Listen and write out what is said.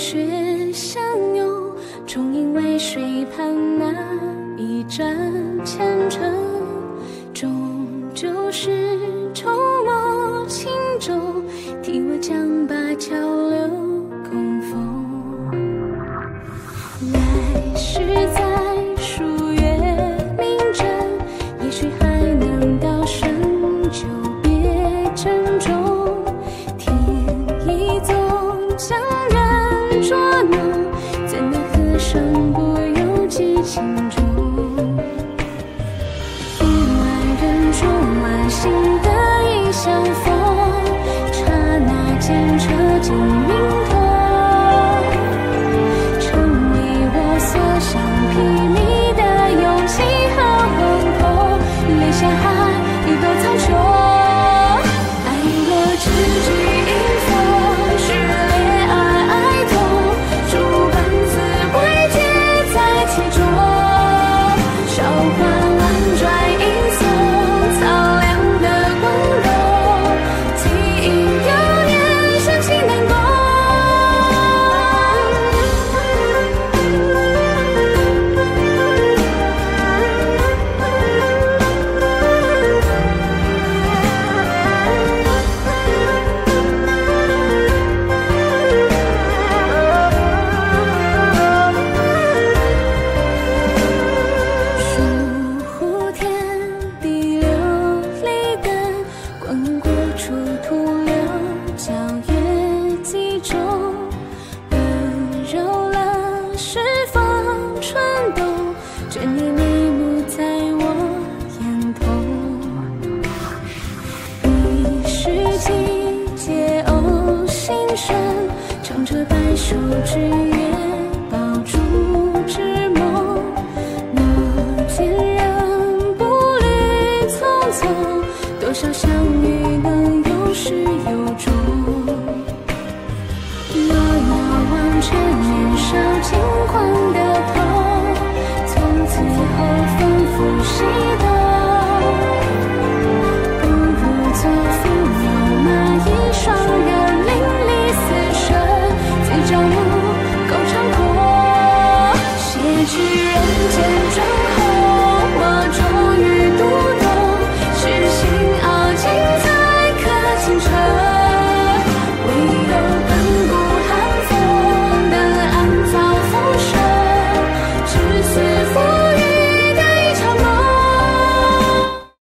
雪相拥，终因为水畔那一盏前程，终究是筹莫轻舟，替我将灞桥流空风。来世再数月明针，也许还能道声久别珍重。天意总将人捉弄，怎奈何身不由己情中。一万人中万幸的一相逢，刹那间车尽云头，成为我所想睥睨的勇气和惶恐。泪下